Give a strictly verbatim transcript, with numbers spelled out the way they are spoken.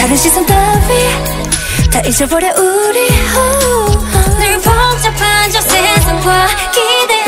다른 시선 따위 다 잊어버려 우리 늘 복잡한 저 세상과 기대